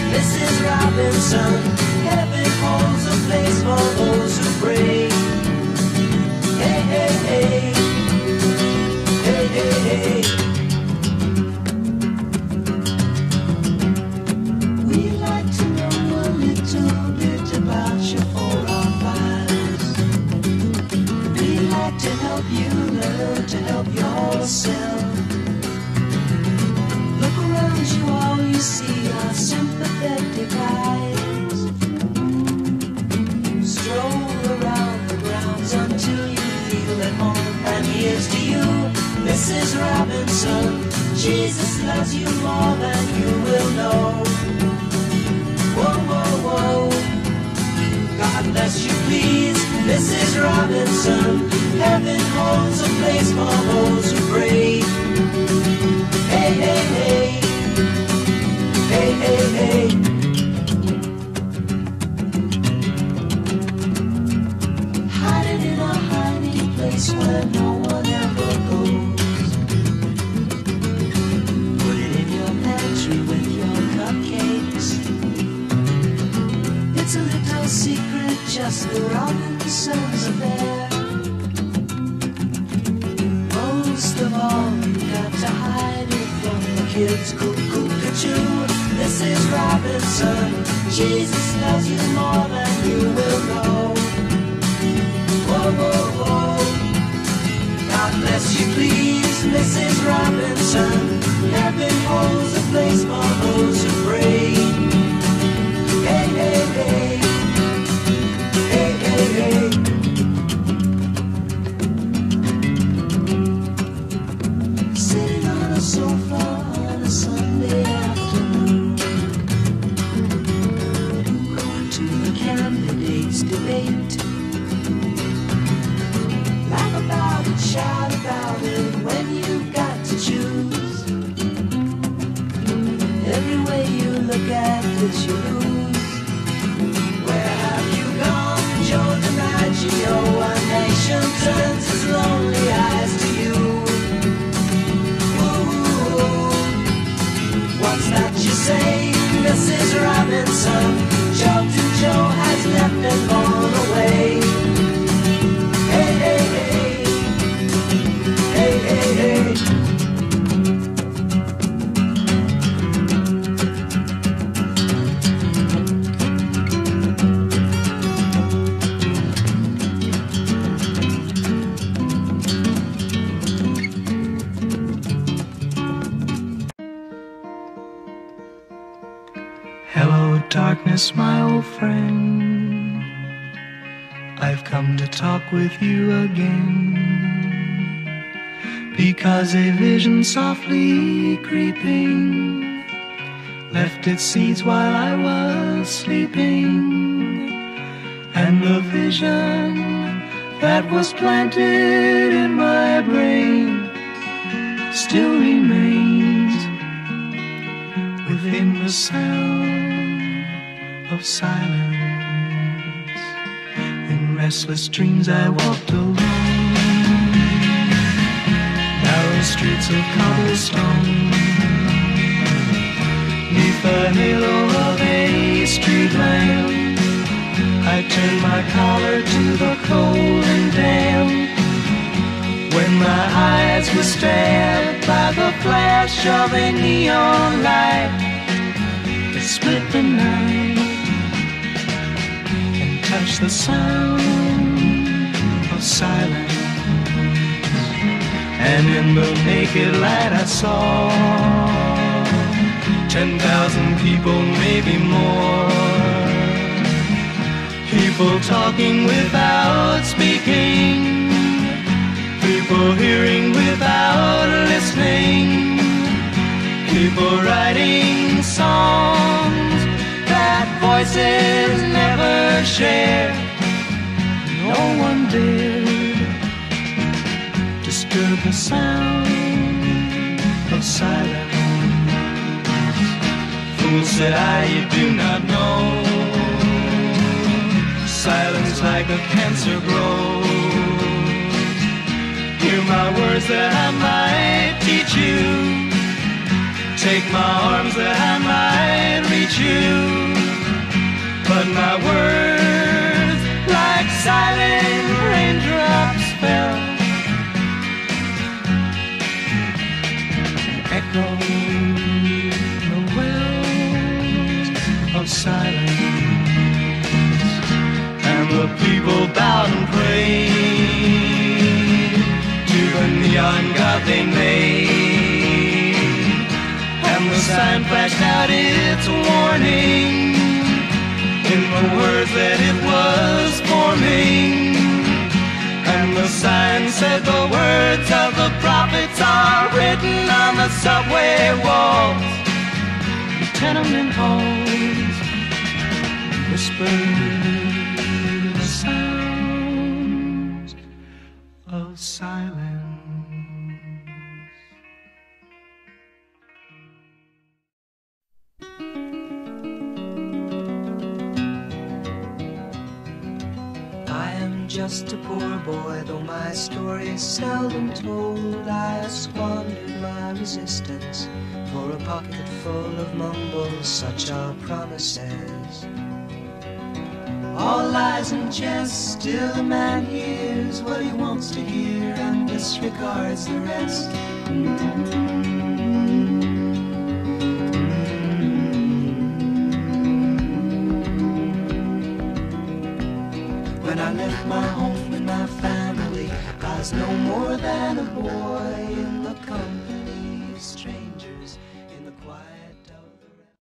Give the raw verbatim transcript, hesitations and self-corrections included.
Missus Robinson. Heaven holds a place for those who pray. Hey, hey, hey. Hey, hey, hey. We'd like to know a little bit about your forefathers. We'd like to help you learn to help yourself. Look around you, all you see are sympathetic eyes. Stroll around the grounds until you feel at home. And here's to you, Missus Robinson. Jesus loves you more than you will know. Whoa, whoa, whoa. God bless you, please, Missus Robinson. Heaven holds a place for those who pray. Hey, hey, hey. Hey, hey, hey. Hiding in a hiding place where no one ever goes. Put it in your pantry with your cupcakes. It's a little secret, just the Robinsons are there. Most of all, you got to hide it from the kids. Cuckoo-ca-choo, Missus Robinson. Jesus loves you more than you will know. Whoa, whoa, whoa. God bless you, please, Missus Robinson. Heaven holds a place for those who pray. Hey, hey, hey. Hey, hey, hey. Sitting on a sofa on a Sunday afternoon, going to the candidates' debate. Laugh about it, shout about it when you've got to choose. Every way you look at it, you lose. Where have you gone, Joe DiMaggio? A nation turns its lonely eyes to you. Ooh, what's that you say, Missus Robinson? Joe to Joe has left and gone away. Hey, hey, hey. Hey, hey, hey. Hello, darkness, my old friend. I've come to talk with you again, because a vision softly creeping left its seeds while I was sleeping, and the vision that was planted in my brain still remains within the sound of silence. In restless dreams I walked alone, narrow streets of cobblestone, neath the halo of a street lamp. I turned my collar to the cold and damp, when my eyes were stabbed by the flash of a neon light that split the night and touched the sound of silence. And in the naked light I saw ten thousand people, maybe more, people talking without speaking, people hearing without listening, people writing songs that voices never share. No one dared disturb the sound of silence. Fool, said I, you do not know, silence like a cancer grows. Hear my words that I might teach you take my arms that I might reach you, but my words like silent raindrops fell, echoing the wells of silence, and the people bowed and prayed to the neon god they made, and the sign flashed out its warning in the words that it was forming, and the sign said the words of the prophets are written on the subway walls, the tenement halls, whispered the sounds of silence. Just a poor boy, though my story is seldom told. I squandered my resistance for a pocket full of mumbles, such are promises. All lies and jest, still a man hears what he wants to hear and disregards the rest. When I left my home and my family, I was no more than a boy in the company